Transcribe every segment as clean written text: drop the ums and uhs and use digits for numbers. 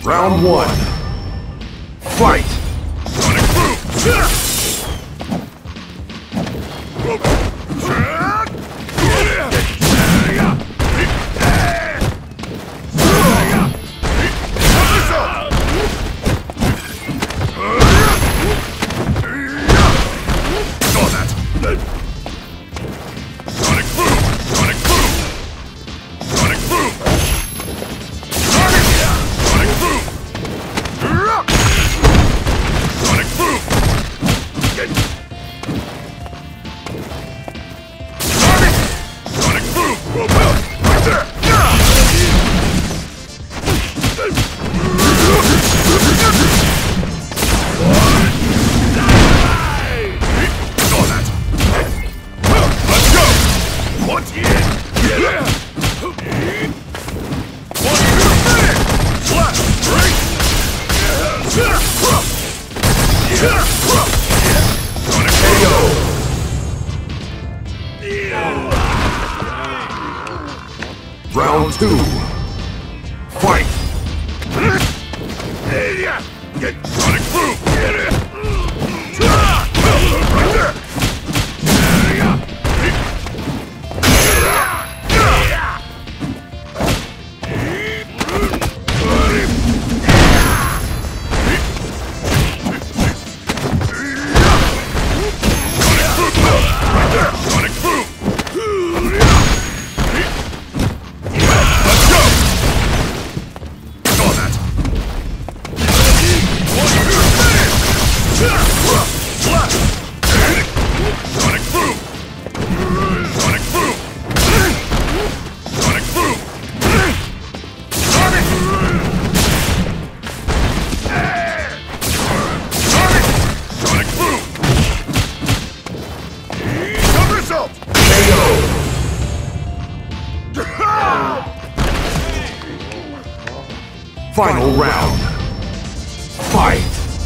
Round one. Fight! Sonic Boom! Round two. Fight! Sonic Boom! Final round. Fight!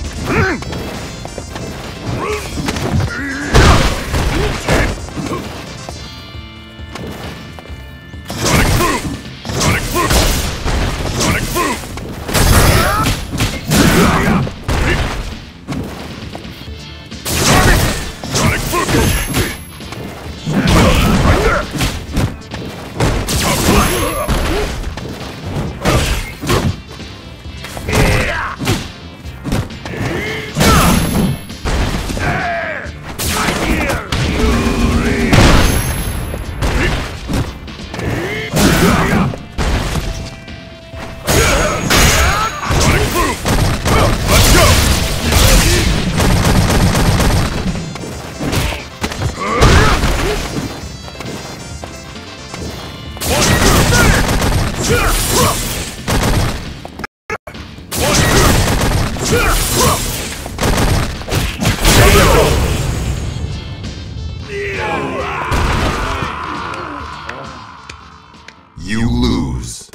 You lose.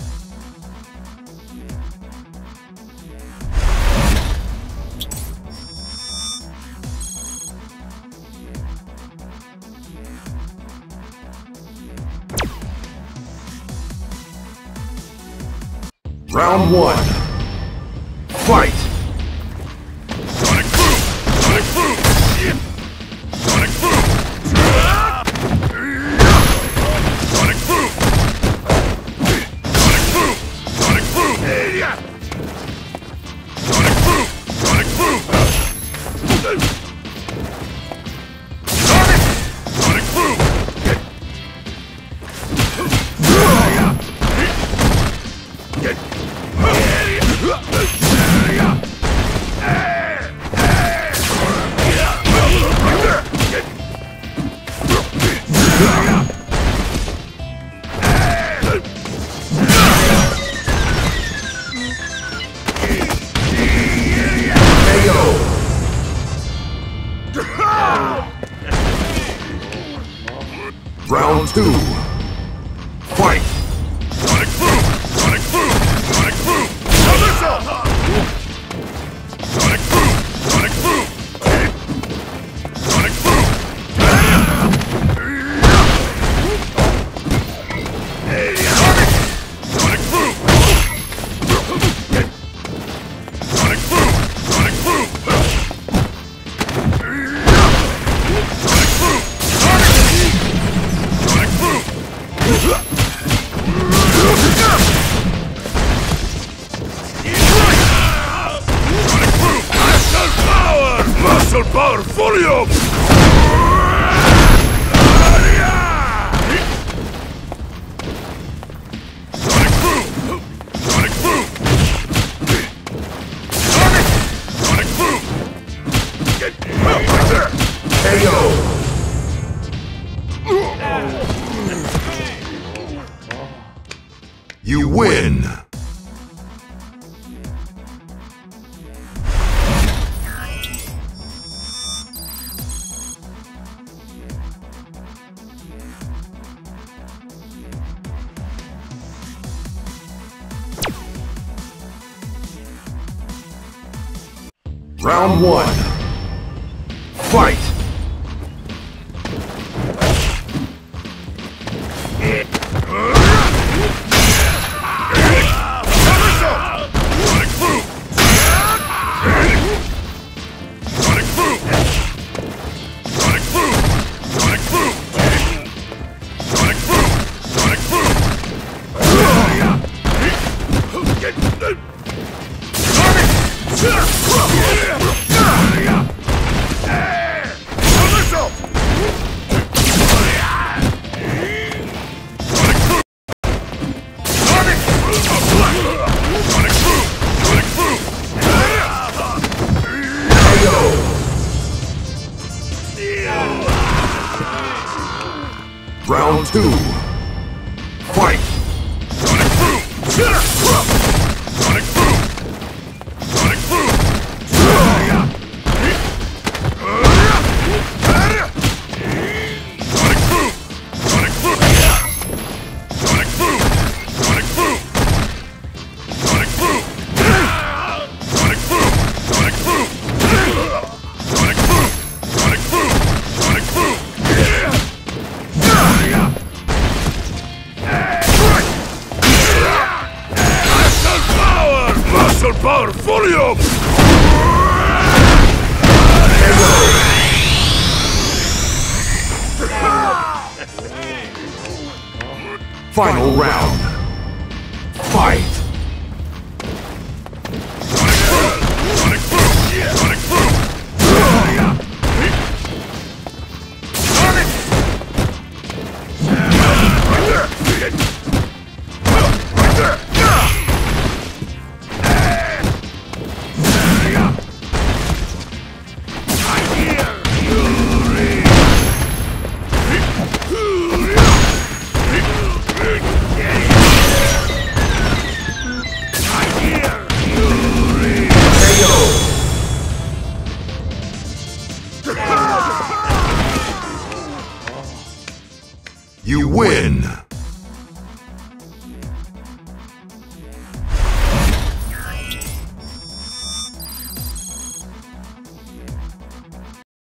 Round one. Fight! Sonic Boom! Sonic Boom! Sonic Boom! Sonic Boom! Sonic Boom! Sonic Boom! Sonic Boom! Sonic Boom! Sonic Boom! Round two. Fight! Sonic Boom! Sonic Boom! Sonic Boom! Sonic Boom! Sonic Boom! Sonic Boom! Sonic Boom! power fully up! Sonic boom! Sonic boom! Sonic boom! Get up right there! KO. You win. Round 1. Fight! Sonic boom! Sonic boom! Sonic boom! Sonic boom! Sonic boom! Sonic boom! Get Round 2. Fight! Sonic boom! Sonic boom! Sonic boom! Sonic boom! Sonic boom! Sonic boom! Sonic boom! Sonic boom! Sonic boom! Sonic boom! Sonic boom! Sonic boom! Sonic boom! Sonic boom! Muscle power fully up! Final round. Fight! Sonic boom! Sonic boom! Sonic boom! Sonic! Right there! Right there! You win!